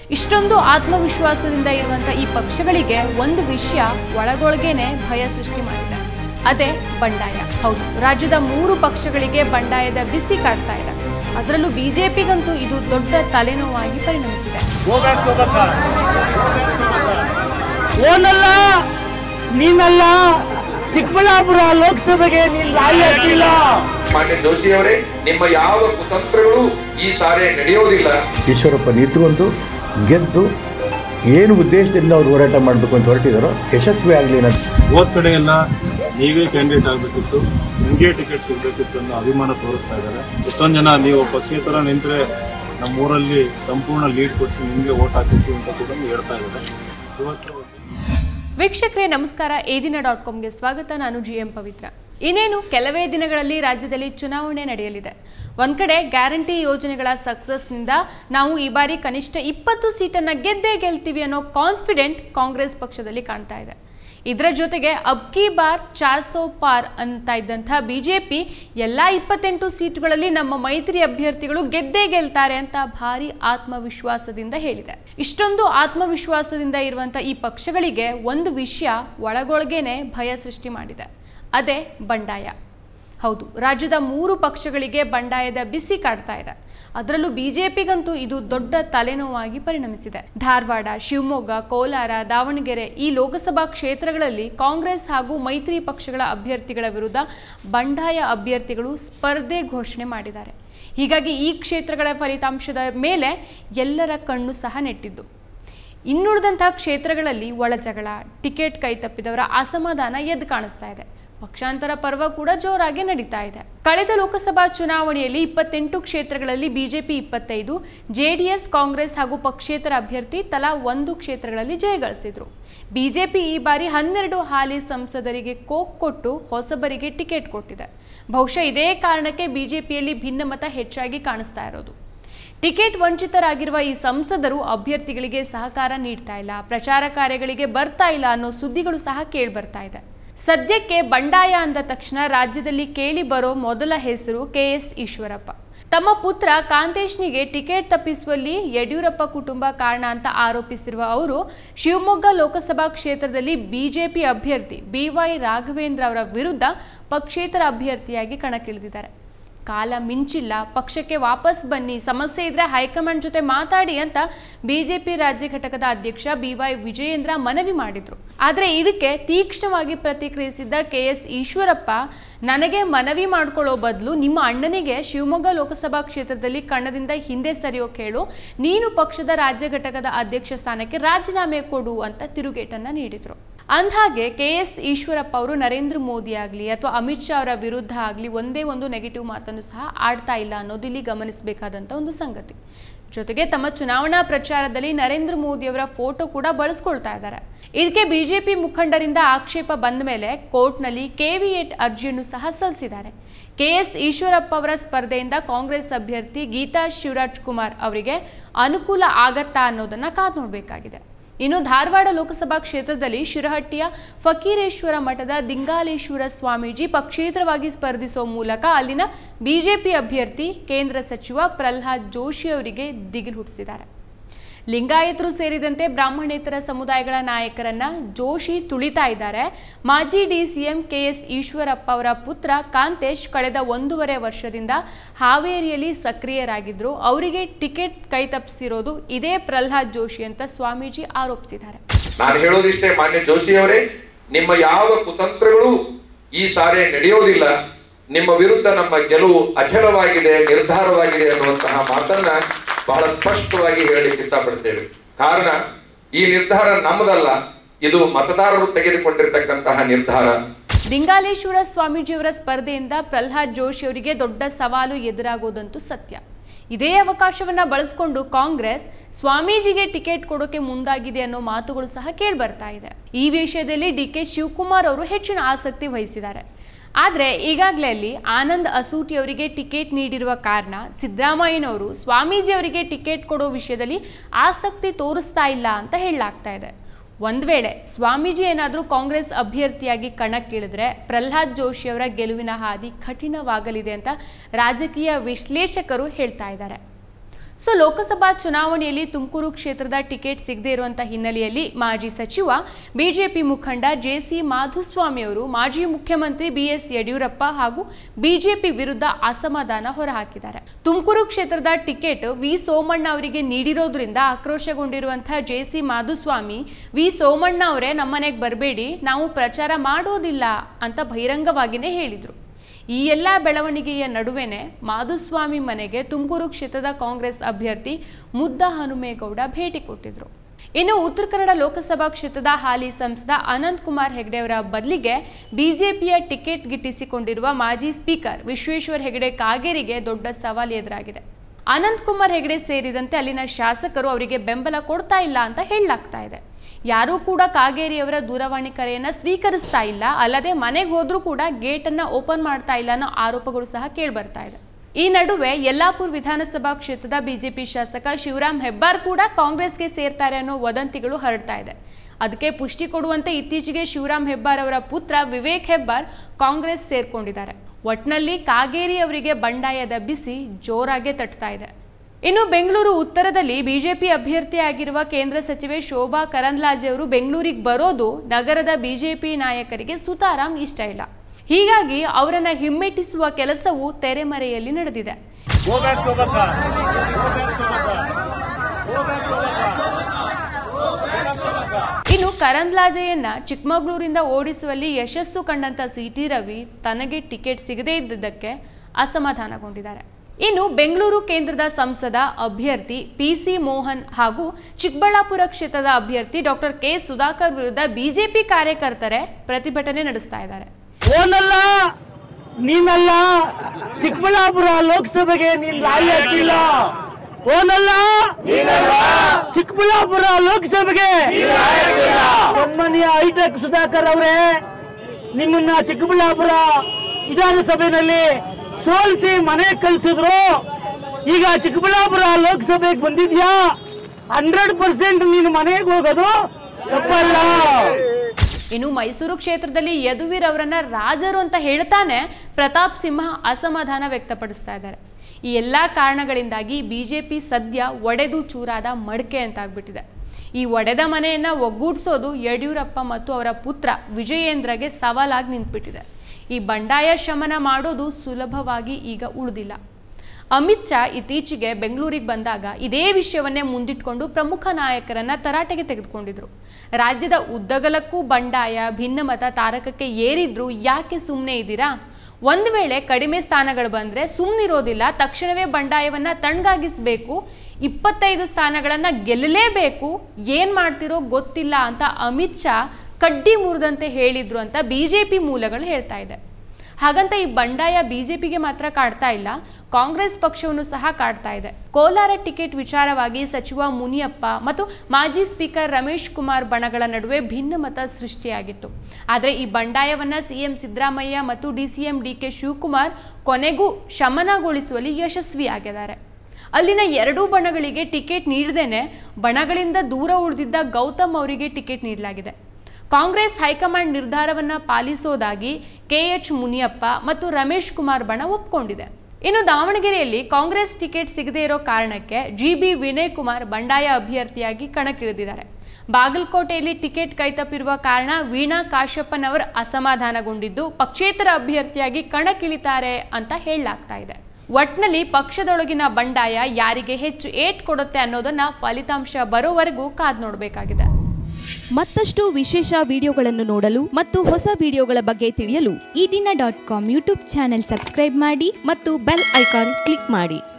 ಇಷ್ಟೊಂದು ಆತ್ಮವಿಶ್ವಾಸದಿಂದ ಇರುವಂತ ಈ ಪಕ್ಷಗಳಿಗೆ ಒಂದು ವಿಷಯ ಒಳಗೊಳಗೇನೆ ಭಯ ಸೃಷ್ಟಿ ಮಾಡಿದೆ. ಅದೇ ಬಂಡಾಯ. ಹೌದು, ರಾಜ್ಯದ 3 ಪಕ್ಷಗಳಿಗೆ ಬಂಡಾಯದ ಬಿಸಿ ಕಾಡ್ತಾ ಇದೆ. ಅದರಲ್ಲೂ ಬಿಜೆಪಿಗಂತೂ ಇದು ದೊಡ್ಡ ತಲೆನೋವಾಗಿ ಪರಿಣಮಿಸಿದೆ. ಚಿಕ್ಕಬಳ್ಳಾಪುರ ಲೋಕಸಭೆಗೆ ಮಾನ್ಯ ಜೋಶಿ ಅವರೇ, ನಿಮ್ಮ ಯಾವ ಕುತಂತ್ರಗಳು ಈ ಸಾರಿ ನಡೆಯೋದಿಲ್ಲ. ಈಶ್ವರಪ್ಪ ನಿಂತುಕೊಂಡು ಗೆದ್ದು ಏನು ಉದ್ದೇಶದಿಂದ ಅವ್ರು ಹೋರಾಟ ಮಾಡಬೇಕು ಅಂತ ಹೊರಟಿದಾರೋ ಯಶಸ್ವಿ ಆಗಲಿ ಅನ್ನೋದು. ಹೋದ ಕಡೆ ಎಲ್ಲ ನೀವೇ ಕ್ಯಾಂಡಿಡೇಟ್ ಆಗಬೇಕಿತ್ತು, ನಿಮಗೆ ಟಿಕೆಟ್ ಸಿಗಬೇಕಿತ್ತು ಅನ್ನೋ ಅಭಿಮಾನ ತೋರಿಸ್ತಾ ಇದ್ದಾರೆ. ಎಷ್ಟೊಂದು ಜನ ನೀವು ಪಕ್ಷೇತರ ನಿಂತರೆ ನಮ್ಮೂರಲ್ಲಿ ಸಂಪೂರ್ಣ ಲೀಡ್ ಕೊಡಿಸಿ ನಿಮಗೆ ವೋಟ್ ಹಾಕಿತ್ತು ಅಂತ ಕೂಡ ಹೇಳ್ತಾ ಇದ್ದಾರೆ. ವೀಕ್ಷಕರೇ ನಮಸ್ಕಾರ, ಎದಿನ.comಗೆ ಸ್ವಾಗತ. ನಾನು GM ಪವಿತ್ರ. ಇನ್ನೇನು ಕೆಲವೇ ದಿನಗಳಲ್ಲಿ ರಾಜ್ಯದಲ್ಲಿ ಚುನಾವಣೆ ನಡೆಯಲಿದೆ. ಒಂದ್ ಕಡೆ ಗ್ಯಾರಂಟಿ ಯೋಜನೆಗಳ ಸಕ್ಸಸ್ನಿಂದ ನಾವು ಈ ಬಾರಿ ಕನಿಷ್ಠ 20 ಸೀಟನ್ನ ಗೆಲ್ತೀವಿ ಅನ್ನೋ ಕಾನ್ಫಿಡೆಂಟ್ ಕಾಂಗ್ರೆಸ್ ಪಕ್ಷದಲ್ಲಿ ಕಾಣ್ತಾ ಇದೆ. ಇದರ ಜೊತೆಗೆ ಅಬ್ಕಿ ಬಾರ್ 400 ಪಾರ್ ಅಂತ ಇದ್ದಂಥ ಬಿಜೆಪಿ ಎಲ್ಲ 28 ಸೀಟುಗಳಲ್ಲಿ ನಮ್ಮ ಮೈತ್ರಿ ಅಭ್ಯರ್ಥಿಗಳು ಗೆಲ್ತಾರೆ ಅಂತ ಭಾರಿ ಆತ್ಮವಿಶ್ವಾಸದಿಂದ ಹೇಳಿದೆ. ಇಷ್ಟೊಂದು ಆತ್ಮವಿಶ್ವಾಸದಿಂದ ಇರುವಂಥ ಈ ಪಕ್ಷಗಳಿಗೆ ಒಂದು ವಿಷಯ ಒಳಗೊಳಗೇನೆ ಭಯ ಸೃಷ್ಟಿ ಮಾಡಿದೆ. ಅದೇ ಬಂಡಾಯ. ಹೌದು, ರಾಜ್ಯದ 3 ಪಕ್ಷಗಳಿಗೆ ಬಂಡಾಯದ ಬಿಸಿ ಕಾಡ್ತಾ ಇದೆ. ಅದರಲ್ಲೂ ಬಿಜೆಪಿಗಂತೂ ಇದು ದೊಡ್ಡ ತಲೆನೋವಾಗಿ ಪರಿಣಮಿಸಿದೆ. ಧಾರವಾಡ, ಶಿವಮೊಗ್ಗ, ಕೋಲಾರ, ದಾವಣಗೆರೆ ಈ ಲೋಕಸಭಾ ಕ್ಷೇತ್ರಗಳಲ್ಲಿ ಕಾಂಗ್ರೆಸ್ ಹಾಗೂ ಮೈತ್ರಿ ಪಕ್ಷಗಳ ಅಭ್ಯರ್ಥಿಗಳ ವಿರುದ್ಧ ಬಂಡಾಯ ಅಭ್ಯರ್ಥಿಗಳು ಸ್ಪರ್ಧೆ ಘೋಷಣೆ ಮಾಡಿದ್ದಾರೆ. ಹೀಗಾಗಿ ಈ ಕ್ಷೇತ್ರಗಳ ಫಲಿತಾಂಶದ ಮೇಲೆ ಎಲ್ಲರ ಕಣ್ಣು ಸಹ ನೆಟ್ಟಿದ್ದು. ಇನ್ನುಳಿದಂತಹ ಕ್ಷೇತ್ರಗಳಲ್ಲಿ ಒಳಜಗಳ, ಟಿಕೆಟ್ ಕೈತಪ್ಪಿದವರ ಅಸಮಾಧಾನ ಎದ್ದು ಕಾಣಿಸ್ತಾ ಇದೆ. ಪಕ್ಷಾಂತರ ಪರ್ವ ಕೂಡ ಜೋರಾಗಿ ನಡೀತಾ ಇದೆ. ಕಳೆದ ಲೋಕಸಭಾ ಚುನಾವಣೆಯಲ್ಲಿ 28 ಕ್ಷೇತ್ರಗಳಲ್ಲಿ ಬಿಜೆಪಿ 25, ಜೆಡಿಎಸ್, ಕಾಂಗ್ರೆಸ್ ಹಾಗೂ ಪಕ್ಷೇತರ ಅಭ್ಯರ್ಥಿ ತಲಾ 1 ಕ್ಷೇತ್ರಗಳಲ್ಲಿ ಜಯಗಳಿಸಿದ್ರು. ಬಿಜೆಪಿ ಈ ಬಾರಿ 12 ಹಾಲಿ ಸಂಸದರಿಗೆ ಕೋಕ್ ಕೊಟ್ಟು ಹೊಸಬರಿಗೆ ಟಿಕೆಟ್ ಕೊಟ್ಟಿದೆ. ಬಹುಶಃ ಇದೇ ಕಾರಣಕ್ಕೆ ಬಿಜೆಪಿಯಲ್ಲಿ ಭಿನ್ನಮತ ಹೆಚ್ಚಾಗಿ ಕಾಣಿಸ್ತಾ ಇರೋದು. ಟಿಕೆಟ್ ವಂಚಿತರಾಗಿರುವ ಈ ಸಂಸದರು ಅಭ್ಯರ್ಥಿಗಳಿಗೆ ಸಹಕಾರ ನೀಡ್ತಾ ಇಲ್ಲ, ಪ್ರಚಾರ ಕಾರ್ಯಗಳಿಗೆ ಬರ್ತಾ ಇಲ್ಲ ಅನ್ನೋ ಸುದ್ದಿಗಳು ಸಹ ಕೇಳಿ ಬರ್ತಾ ಇದೆ. ಸದ್ಯಕ್ಕೆ ಬಂಡಾಯ ಅಂದ ತಕ್ಷಣ ರಾಜ್ಯದಲ್ಲಿ ಕೇಳಿ ಬರೋ ಮೊದಲ ಹೆಸರು KS ಈಶ್ವರಪ್ಪ. ತಮ್ಮ ಪುತ್ರ ಕಾಂತೇಶ್ನಿಗೆ ಟಿಕೆಟ್ ತಪ್ಪಿಸುವಲ್ಲಿ ಯಡಿಯೂರಪ್ಪ ಕುಟುಂಬ ಕಾರಣ ಅಂತ ಆರೋಪಿಸಿರುವ ಅವರು ಶಿವಮೊಗ್ಗ ಲೋಕಸಭಾ ಕ್ಷೇತ್ರದಲ್ಲಿ ಬಿಜೆಪಿ ಅಭ್ಯರ್ಥಿ BY ರಾಘವೇಂದ್ರ ಅವರ ವಿರುದ್ಧ ಪಕ್ಷೇತರ ಅಭ್ಯರ್ಥಿಯಾಗಿ ಕಣಕ್ಕಿಳಿದಿದ್ದಾರೆ. ಕಾಲ ಮಿಂಚಿಲ್ಲ, ಪಕ್ಷಕ್ಕೆ ವಾಪಸ್ ಬನ್ನಿ, ಸಮಸ್ಯೆ ಇದ್ರೆ ಹೈಕಮಾಂಡ್ ಜೊತೆ ಮಾತಾಡಿ ಅಂತ ಬಿಜೆಪಿ ರಾಜ್ಯ ಘಟಕದ ಅಧ್ಯಕ್ಷ BY ವಿಜಯೇಂದ್ರ ಮನವಿ ಮಾಡಿದ್ರು. ಆದರೆ ಇದಕ್ಕೆ ತೀಕ್ಷ್ಣವಾಗಿ ಪ್ರತಿಕ್ರಿಯಿಸಿದ್ದ KS ಈಶ್ವರಪ್ಪ, ನನಗೆ ಮನವಿ ಮಾಡ್ಕೊಳ್ಳೋ ಬದಲು ನಿಮ್ಮ ಅಣ್ಣನಿಗೆ ಶಿವಮೊಗ್ಗ ಲೋಕಸಭಾ ಕ್ಷೇತ್ರದಲ್ಲಿ ಕಣದಿಂದ ಹಿಂದೆ ಸರಿಯೋಕೆ ಹೇಳು, ನೀನು ಪಕ್ಷದ ರಾಜ್ಯ ಘಟಕದ ಅಧ್ಯಕ್ಷ ಸ್ಥಾನಕ್ಕೆ ರಾಜೀನಾಮೆ ಕೊಡು ಅಂತ ತಿರುಗೇಟನ್ನ ನೀಡಿದ್ರು. ಅಂದ್ಹಾಗೆ KS ಈಶ್ವರಪ್ಪ ಅವರು ನರೇಂದ್ರ ಮೋದಿ ಆಗಲಿ ಅಥವಾ ಅಮಿತ್ ಶಾ ಅವರ ವಿರುದ್ಧ ಆಗಲಿ ಒಂದೇ ಒಂದು ನೆಗೆಟಿವ್ ಮಾತನ್ನು ಸಹ ಆಡ್ತಾ ಇಲ್ಲ ಅನ್ನೋದು ಇಲ್ಲಿ ಗಮನಿಸಬೇಕಾದಂಥ ಒಂದು ಸಂಗತಿ. ಜೊತೆಗೆ ತಮ್ಮ ಚುನಾವಣಾ ಪ್ರಚಾರದಲ್ಲಿ ನರೇಂದ್ರ ಮೋದಿ ಅವರ ಫೋಟೋ ಕೂಡ ಬಳಸ್ಕೊಳ್ತಾ ಇದ್ದಾರೆ. ಇದಕ್ಕೆ ಬಿಜೆಪಿ ಮುಖಂಡರಿಂದ ಆಕ್ಷೇಪ ಬಂದ ಮೇಲೆ ಕೋರ್ಟ್ನಲ್ಲಿ KV8 ಅರ್ಜಿಯನ್ನು ಸಹ ಸಲ್ಲಿಸಿದ್ದಾರೆ. KS ಈಶ್ವರಪ್ಪ ಅವರ ಸ್ಪರ್ಧೆಯಿಂದ ಕಾಂಗ್ರೆಸ್ ಅಭ್ಯರ್ಥಿ ಗೀತಾ ಶಿವರಾಜ್ ಕುಮಾರ್ ಅವರಿಗೆ ಅನುಕೂಲ ಆಗತ್ತಾ ಅನ್ನೋದನ್ನ ಕಾದು ನೋಡಬೇಕಾಗಿದೆ. ಇನ್ನು ಧಾರವಾಡ ಲೋಕಸಭಾ ಕ್ಷೇತ್ರದಲ್ಲಿ ಶಿರಹಟ್ಟಿಯ ಫಕೀರೇಶ್ವರ ಮಠದ ದಿಂಗಾಲೇಶ್ವರ ಸ್ವಾಮೀಜಿ ಪಕ್ಷೇತರವಾಗಿ ಸ್ಪರ್ಧಿಸುವ ಮೂಲಕ ಅಲ್ಲಿನ ಬಿಜೆಪಿ ಅಭ್ಯರ್ಥಿ ಕೇಂದ್ರ ಸಚಿವ ಪ್ರಹ್ಲಾದ್ ಜೋಶಿ ಅವರಿಗೆ ದಿಗಿಲು ಹುಟ್ಟಿಸಿದ್ದಾರೆ. ಲಿಂಗಾಯತರು ಸೇರಿದಂತೆ ಬ್ರಾಹ್ಮಣೇತರ ಸಮುದಾಯಗಳ ನಾಯಕರನ್ನ ಜೋಶಿ ತುಳಿತಾ ಇದ್ದಾರೆ. ಮಾಜಿ DCM KS ಈಶ್ವರಪ್ಪ ಅವರ ಪುತ್ರ ಕಾಂತೇಶ್ ಕಳೆದ 1.5 ವರ್ಷದಿಂದ ಹಾವೇರಿಯಲ್ಲಿ ಸಕ್ರಿಯರಾಗಿದ್ರು. ಅವರಿಗೆ ಟಿಕೆಟ್ ಕೈತಪ್ಪಿಸಿರೋದು ಇದೇ ಪ್ರಹ್ಲಾದ್ ಜೋಶಿ ಅಂತ ಸ್ವಾಮೀಜಿ ಆರೋಪಿಸಿದ್ದಾರೆ. ನಾನು ಹೇಳೋದಿಷ್ಟೇ, ಮಾನ್ಯ ಜೋಶಿ ಅವರೇ, ನಿಮ್ಮ ಯಾವ ಕುತಂತ್ರಗಳು ಈ ಸಾರಿ ನಡೆಯೋದಿಲ್ಲ. ನಿಮ್ಮ ವಿರುದ್ಧ ನಮ್ಮ ಗೆಲುವು ಅಚಲವಾಗಿದೆ, ನಿರ್ಧಾರವಾಗಿದೆ ಅನ್ನುವಂತಹ ಮಾತನ್ನ ಬಹಳ ಸ್ಪಷ್ಟವಾಗಿ ಹೇಳಲಿಕ್ಕೆ ಇಚ್ಛಪಡ್ತೇವೆ. ಕಾರಣ, ಈ ನಿರ್ಧಾರ ನಮ್ಮದಲ್ಲ, ಇದು ಮತದಾರರು ತೆಗೆದುಕೊಂಡಿರ್ತಕ್ಕಂತಹ ನಿರ್ಧಾರ. ದಿಂಗಾಲೇಶ್ವರ ಸ್ವಾಮೀಜಿಯವರ ಸ್ಪರ್ಧೆಯಿಂದ ಪ್ರಹ್ಲಾದ್ ಜೋಶಿ ಅವರಿಗೆ ದೊಡ್ಡ ಸವಾಲು ಎದುರಾಗೋದಂತೂ ಸತ್ಯ. ಇದೇ ಅವಕಾಶವನ್ನ ಬಳಸಿಕೊಂಡು ಕಾಂಗ್ರೆಸ್ ಸ್ವಾಮೀಜಿಗೆ ಟಿಕೆಟ್ ಕೊಡೋಕೆ ಮುಂದಾಗಿದೆ ಅನ್ನೋ ಮಾತುಗಳು ಸಹ ಕೇಳಿ ಬರ್ತಾ ಇದೆ. ಈ ವಿಷಯದಲ್ಲಿ DK ಶಿವಕುಮಾರ್ ಅವರು ಹೆಚ್ಚಿನ ಆಸಕ್ತಿ ವಹಿಸಿದ್ದಾರೆ. ಆದರೆ ಈಗಾಗಲೇ ಅಲ್ಲಿ ಆನಂದ್ ಅಸೂಟಿ ಅವರಿಗೆ ಟಿಕೆಟ್ ನೀಡಿರುವ ಕಾರಣ ಸಿದ್ದರಾಮಯ್ಯನವರು ಸ್ವಾಮೀಜಿ ಅವರಿಗೆ ಟಿಕೆಟ್ ಕೊಡೋ ವಿಷಯದಲ್ಲಿ ಆಸಕ್ತಿ ತೋರಿಸ್ತಾ ಇಲ್ಲ ಅಂತ ಹೇಳಲಾಗ್ತಾ ಇದೆ. ಒಂದು ವೇಳೆ ಸ್ವಾಮೀಜಿ ಏನಾದರೂ ಕಾಂಗ್ರೆಸ್ ಅಭ್ಯರ್ಥಿಯಾಗಿ ಕಣಕ್ಕಿಳಿದ್ರೆ ಪ್ರಹ್ಲಾದ್ ಜೋಶಿ ಅವರ ಗೆಲುವಿನ ಹಾದಿ ಕಠಿಣವಾಗಲಿದೆ ಅಂತ ರಾಜಕೀಯ ವಿಶ್ಲೇಷಕರು ಹೇಳ್ತಾ ಇದ್ದಾರೆ. ಸೊ ಲೋಕಸಭಾ ಚುನಾವಣೆಯಲ್ಲಿ ತುಮಕೂರು ಕ್ಷೇತ್ರದ ಟಿಕೆಟ್ ಸಿಗದೇ ಇರುವಂಥ ಹಿನ್ನೆಲೆಯಲ್ಲಿ ಮಾಜಿ ಸಚಿವ ಬಿಜೆಪಿ ಮುಖಂಡ ಜೆಸಿ ಮಾಧುಸ್ವಾಮಿ ಅವರು ಮಾಜಿ ಮುಖ್ಯಮಂತ್ರಿ ಬಿಎಸ್ ಯಡಿಯೂರಪ್ಪ ಹಾಗೂ ಬಿಜೆಪಿ ವಿರುದ್ಧ ಅಸಮಾಧಾನ ಹೊರಹಾಕಿದ್ದಾರೆ. ತುಮಕೂರು ಕ್ಷೇತ್ರದ ಟಿಕೆಟ್ ವಿ ಸೋಮಣ್ಣ ಅವರಿಗೆ ನೀಡಿರೋದ್ರಿಂದ ಆಕ್ರೋಶಗೊಂಡಿರುವಂತಹ ಜೆಸಿ ಮಾಧುಸ್ವಾಮಿ ವಿ ಸೋಮಣ್ಣ ಅವರೇ ನಮ್ಮನೆಗೆ ಬರಬೇಡಿ, ನಾವು ಪ್ರಚಾರ ಮಾಡೋದಿಲ್ಲ ಅಂತ ಬಹಿರಂಗವಾಗಿಯೇ ಹೇಳಿದರು. ಈ ಎಲ್ಲ ಬೆಳವಣಿಗೆಯ ನಡುವೆನೇ ಮಾಧುಸ್ವಾಮಿ ಮನೆಗೆ ತುಮಕೂರು ಕ್ಷೇತ್ರದ ಕಾಂಗ್ರೆಸ್ ಅಭ್ಯರ್ಥಿ ಮುದ್ದ ಹನುಮೇಗೌಡ ಭೇಟಿ ಕೊಟ್ಟಿದ್ರು. ಇನ್ನು ಉತ್ತರ ಕನ್ನಡ ಲೋಕಸಭಾ ಕ್ಷೇತ್ರದ ಹಾಲಿ ಸಂಸದ ಅನಂತ್ ಕುಮಾರ್ ಹೆಗಡೆ ಅವರ ಬದಲಿಗೆ ಬಿಜೆಪಿಯ ಟಿಕೆಟ್ ಗಿಟ್ಟಿಸಿಕೊಂಡಿರುವ ಮಾಜಿ ಸ್ಪೀಕರ್ ವಿಶ್ವೇಶ್ವರ್ ಹೆಗಡೆ ಕಾಗೇರಿಗೆ ದೊಡ್ಡ ಸವಾಲು ಎದುರಾಗಿದೆ. ಅನಂತ್ ಕುಮಾರ್ ಹೆಗಡೆ ಸೇರಿದಂತೆ ಅಲ್ಲಿನ ಶಾಸಕರು ಅವರಿಗೆ ಬೆಂಬಲ ಕೊಡ್ತಾ ಇಲ್ಲ ಅಂತ ಹೇಳಲಾಗ್ತಾ ಇದೆ. ಯಾರೂ ಕೂಡ ಕಾಗೇರಿಯವರ ದೂರವಾಣಿ ಕರೆಯನ್ನು ಸ್ವೀಕರಿಸ್ತಾ ಇಲ್ಲ, ಅಲ್ಲದೆ ಮನೆಗೆ ಹೋದ್ರೂ ಕೂಡ ಗೇಟನ್ನು ಓಪನ್ ಮಾಡ್ತಾ ಇಲ್ಲ ಅನ್ನೋ ಆರೋಪಗಳು ಸಹ ಕೇಳಿಬರ್ತಾ ಇದೆ. ಈ ನಡುವೆ ಯಲ್ಲಾಪುರ ವಿಧಾನಸಭಾ ಕ್ಷೇತ್ರದ ಬಿಜೆಪಿ ಶಾಸಕ ಶಿವರಾಮ್ ಹೆಬ್ಬಾರ್ ಕೂಡ ಕಾಂಗ್ರೆಸ್ಗೆ ಸೇರ್ತಾರೆ ಅನ್ನೋ ವದಂತಿಗಳು ಹರಡ್ತಾ ಇದೆ. ಅದಕ್ಕೆ ಪುಷ್ಟಿ ಕೊಡುವಂತೆ ಇತ್ತೀಚೆಗೆ ಶಿವರಾಮ್ ಹೆಬ್ಬಾರ್ ಅವರ ಪುತ್ರ ವಿವೇಕ್ ಹೆಬ್ಬಾರ್ ಕಾಂಗ್ರೆಸ್ ಸೇರ್ಕೊಂಡಿದ್ದಾರೆ. ಒಟ್ನಲ್ಲಿ ಕಾಗೇರಿ ಅವರಿಗೆ ಬಂಡಾಯದ ಬಿಸಿ ಜೋರಾಗೆ ತಟ್ತಾ ಇದೆ. ಇನ್ನು ಬೆಂಗಳೂರು ಉತ್ತರದಲ್ಲಿ ಬಿಜೆಪಿ ಅಭ್ಯರ್ಥಿಯಾಗಿರುವ ಕೇಂದ್ರ ಸಚಿವೆ ಶೋಭಾ ಕರಂದ್ಲಾಜೆ ಅವರು ಬೆಂಗಳೂರಿಗೆ ಬರೋದು ನಗರದ ಬಿಜೆಪಿ ನಾಯಕರಿಗೆ ಸುತಾರಾಮ್ ಇಷ್ಟ ಇಲ್ಲ. ಹೀಗಾಗಿ ಅವರನ್ನ ಹಿಮ್ಮೆಟ್ಟಿಸುವ ಕೆಲಸವು ತೆರೆಮರೆಯಲ್ಲಿ ನಡೆದಿದೆ. ಇನ್ನು ಕರಂದ್ಲಾಜೆಯನ್ನ ಚಿಕ್ಕಮಗಳೂರಿಂದ ಓಡಿಸುವಲ್ಲಿ ಯಶಸ್ಸು ಕಂಡಂತ ಸಿಟಿ ರವಿ ತನಗೆ ಟಿಕೆಟ್ ಸಿಗದೇ ಇದ್ದಿದ್ದಕ್ಕೆ ಅಸಮಾಧಾನಗೊಂಡಿದ್ದಾರೆ. ಇನ್ನು ಬೆಂಗಳೂರು ಕೇಂದ್ರದ ಸಂಸದ ಅಭ್ಯರ್ಥಿ ಪಿಸಿ ಮೋಹನ್ ಹಾಗೂ ಚಿಕ್ಕಬಳ್ಳಾಪುರ ಕ್ಷೇತ್ರದ ಅಭ್ಯರ್ಥಿ ಡಾಕ್ಟರ್ ಕೆ ಸುಧಾಕರ್ ವಿರುದ್ಧ ಬಿಜೆಪಿ ಕಾರ್ಯಕರ್ತರೇ ಪ್ರತಿಭಟನೆ ನಡೆಸ್ತಾ ಇದ್ದಾರೆ. ನೀನಲ್ಲ ಚಿಕ್ಕಬಳ್ಳಾಪುರ ಲೋಕಸಭೆಗೆ ನೀನ್ ಲಾಯಿ ಹಾಕಿಲ್ಲ. ಓನಲ್ಲ ಚಿಕ್ಕಬಳ್ಳಾಪುರ ಲೋಕಸಭೆಗೆ ಕಂಪನಿಯ ಹೈಟೆಕ್ ಸುಧಾಕರ್ ಅವರೇ, ನಿಮ್ಮನ್ನ ಚಿಕ್ಕಬಳ್ಳಾಪುರ ವಿಧಾನಸಭೆಯಲ್ಲಿ ಸೋಲಿಸಿ ಮನೆ ಕಳಿಸಿದ್ರು. ಈಗ ಚಿಕ್ಕಬಳ್ಳಾಪುರ ಲೋಕಸಭೆಗೆ ಬಂದಿದ್ಯಾ, 100% ನೀನು ಮನೆಗೆ ಹೋಗೋದು ತಪ್ಪಲ್ಲ. ಇನ್ನು ಮೈಸೂರು ಕ್ಷೇತ್ರದಲ್ಲಿ ಯದುವೀರ್ ಅವರನ್ನ ರಾಜರು ಅಂತ ಹೇಳ್ತಾನೆ ಪ್ರತಾಪ್ ಸಿಂಹ ಅಸಮಾಧಾನ ವ್ಯಕ್ತಪಡಿಸ್ತಾ ಇದ್ದಾರೆ. ಈ ಎಲ್ಲ ಕಾರಣಗಳಿಂದಾಗಿ ಬಿಜೆಪಿ ಸದ್ಯ ಒಡೆದು ಚೂರಾದ ಮಡಕೆ ಅಂತಾಗ್ಬಿಟ್ಟಿದೆ. ಈ ಒಡೆದ ಮನೆಯನ್ನ ಒಗ್ಗೂಡಿಸೋದು ಯಡಿಯೂರಪ್ಪ ಮತ್ತು ಅವರ ಪುತ್ರ ವಿಜಯೇಂದ್ರಗೆ ಸವಾಲಾಗಿ ನಿಂತುಬಿಟ್ಟಿದೆ. ಈ ಬಂಡಾಯ ಶಮನ ಮಾಡೋದು ಸುಲಭವಾಗಿ ಈಗ ಉಳಿದಿಲ್ಲ. ಅಮಿತ್ ಶಾ ಇತ್ತೀಚೆಗೆ ಬೆಂಗಳೂರಿಗೆ ಬಂದಾಗ ಇದೇ ವಿಷಯವನ್ನೇ ಮುಂದಿಟ್ಕೊಂಡು ಪ್ರಮುಖ ನಾಯಕರನ್ನ ತರಾಟೆಗೆ ತೆಗೆದುಕೊಂಡಿದ್ರು. ರಾಜ್ಯದ ಉದ್ದಗಲಕ್ಕೂ ಬಂಡಾಯ ಭಿನ್ನಮತ ತಾರಕಕ್ಕೆ ಏರಿದ್ರು, ಯಾಕೆ ಸುಮ್ಮನೆ ಇದ್ದೀರಾ? ಒಂದು ವೇಳೆ ಕಡಿಮೆ ಸ್ಥಾನಗಳು ಬಂದರೆ ಸುಮ್ಮನಿರೋದಿಲ್ಲ, ತಕ್ಷಣವೇ ಬಂಡಾಯವನ್ನ ತಣ್ಣಗಾಗಿಸಬೇಕು, 25 ಸ್ಥಾನಗಳನ್ನು ಗೆಲ್ಲಲೇಬೇಕು, ಏನು ಮಾಡ್ತಿರೋ ಗೊತ್ತಿಲ್ಲ ಅಂತ ಅಮಿತ್ ಶಾ ಕಡ್ಡಿ ಮುರಿದಂತೆ ಹೇಳಿದ್ರು ಅಂತ ಬಿಜೆಪಿ ಮೂಲಗಳು ಹೇಳ್ತಾ ಇದೆ. ಹಾಗಂತ ಈ ಬಂಡಾಯ ಬಿಜೆಪಿಗೆ ಮಾತ್ರ ಕಾಡ್ತಾ ಇಲ್ಲ, ಕಾಂಗ್ರೆಸ್ ಪಕ್ಷವನ್ನು ಸಹ ಕಾಡ್ತಾ ಇದೆ. ಕೋಲಾರ ಟಿಕೆಟ್ ವಿಚಾರವಾಗಿ ಸಚಿವ ಮುನಿಯಪ್ಪ ಮತ್ತು ಮಾಜಿ ಸ್ಪೀಕರ್ ರಮೇಶ್ ಕುಮಾರ್ ಬಣಗಳ ನಡುವೆ ಭಿನ್ನಮತ ಸೃಷ್ಟಿಯಾಗಿತ್ತು. ಆದರೆ ಈ ಬಂಡಾಯವನ್ನ ಸಿಎಂ ಸಿದ್ದರಾಮಯ್ಯ ಮತ್ತು ಡಿಸಿಎಂ ಡಿಕೆ ಶಿವಕುಮಾರ್ ಕೊನೆಗೂ ಶಮನಗೊಳಿಸುವಲ್ಲಿ ಯಶಸ್ವಿಯಾಗಿದ್ದಾರೆ. ಅಲ್ಲಿನ ಎರಡೂ ಬಣಗಳಿಗೆ ಟಿಕೆಟ್ ನೀಡದೇನೆ ಬಣಗಳಿಂದ ದೂರ ಉಳಿದಿದ್ದ ಗೌತಮ್ ಅವರಿಗೆ ಟಿಕೆಟ್ ನೀಡಲಾಗಿದೆ. ಕಾಂಗ್ರೆಸ್ ಹೈಕಮಾಂಡ್ ನಿರ್ಧಾರವನ್ನ ಪಾಲಿಸೋದಾಗಿ ಕೆಎಚ್ ಮುನಿಯಪ್ಪ ಮತ್ತು ರಮೇಶ್ ಕುಮಾರ್ ಬಣ ಒಪ್ಪಿಕೊಂಡಿದೆ. ಇನ್ನು ದಾವಣಗೆರೆಯಲ್ಲಿ ಕಾಂಗ್ರೆಸ್ ಟಿಕೆಟ್ ಸಿಗದೇ ಇರೋ ಕಾರಣಕ್ಕೆ ಜಿಬಿ ವಿನಯ್ ಕುಮಾರ್ ಬಂಡಾಯ ಅಭ್ಯರ್ಥಿಯಾಗಿ ಕಣಕ್ಕಿಳಿದಿದ್ದಾರೆ. ಬಾಗಲಕೋಟೆಯಲ್ಲಿ ಟಿಕೆಟ್ ಕೈತಪ್ಪಿರುವ ಕಾರಣ ವೀಣಾ ಕಾಶ್ಯಪ್ಪನವರು ಅಸಮಾಧಾನಗೊಂಡಿದ್ದು ಪಕ್ಷೇತರ ಅಭ್ಯರ್ಥಿಯಾಗಿ ಕಣಕ್ಕಿಳಿತಾರೆ ಅಂತ ಹೇಳಲಾಗ್ತಾ ಇದೆ. ಒಟ್ನಲ್ಲಿ ಪಕ್ಷದೊಳಗಿನ ಬಂಡಾಯ ಯಾರಿಗೆ ಹೆಚ್ಚು ಏಟ್ ಕೊಡುತ್ತೆ ಅನ್ನೋದನ್ನ ಫಲಿತಾಂಶ ಬರೋವರೆಗೂ ಕಾದು ನೋಡಬೇಕಾಗಿದೆ. ಮತ್ತಷ್ಟು ವಿಶೇಷ ವಿಡಿಯೋಗಳನ್ನು ನೋಡಲು ಮತ್ತು ಹೊಸ ವಿಡಿಯೋಗಳ ಬಗ್ಗೆ ತಿಳಿಯಲು ಈ ದಿನ .com ಯೂಟ್ಯೂಬ್ ಚಾನೆಲ್ ಸಬ್ಸ್ಕ್ರೈಬ್ ಮಾಡಿ ಮತ್ತು ಬೆಲ್ ಐಕಾನ್ ಕ್ಲಿಕ್ ಮಾಡಿ.